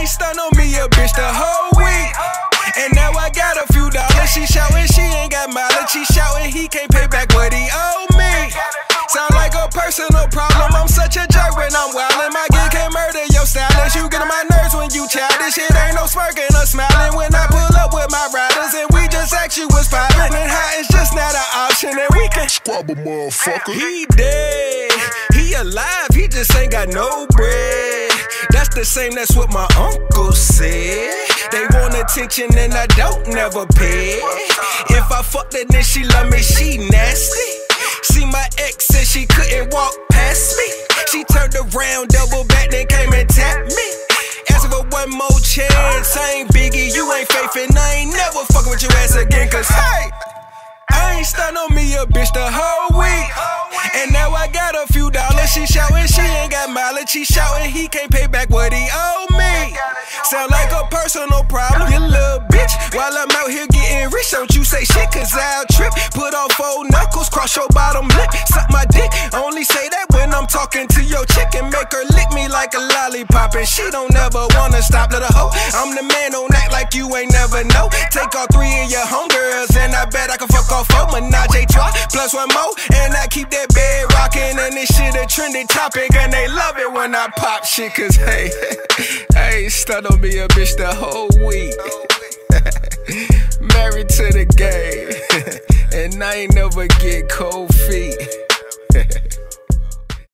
Stun on me a bitch the whole week. And now I got a few dollars. She shouting she ain't got mileage. She shouting he can't pay back what he owe me. Sound like a personal problem. I'm such a jerk when I'm wildin'. My gig can't murder your stylist. You get on my nerves when you childish. It ain't no smirking or smiling when I pull up with my riders. And we just ask you what's poppin'. And how it's just not an option. And we can squab a motherfucker. He dead, he alive, he just ain't got no bread. That's the same, that's what my uncle said. They want attention and I don't never pay. If I fucked her then she love me, she nasty. See my ex said she couldn't walk past me. She turned around, double back, then came and tapped me. Asking for one more chance, I ain't Biggie, you ain't Faith, and I ain't never fucking with your ass again. Cause hey, I ain't stun on me a bitch the whole week. And now I got a few dollars. She shouting she ain't got mileage. She shouting he can't pay back what he owe me. Sound like a personal problem, you little bitch. While I'm out here getting rich, don't you say shit, cause I'll trip. Put on 4 knuckles, cross your bottom lip, suck my dick. Only say that when I'm talking to your chick and make her lick me like a lollipop. And she don't ever wanna stop, little hoe. I'm the man, don't act like you ain't never know. Take all 3 of your homegirls and I bet I can fuck off 4. Menage a trois, plus 1 more. And I keep that bed rocking and this shit a trending topic. And they love it when I pop shit, cause hey, I ain't stun on me a bitch the whole week. Married to the game, and I ain't never get cold feet.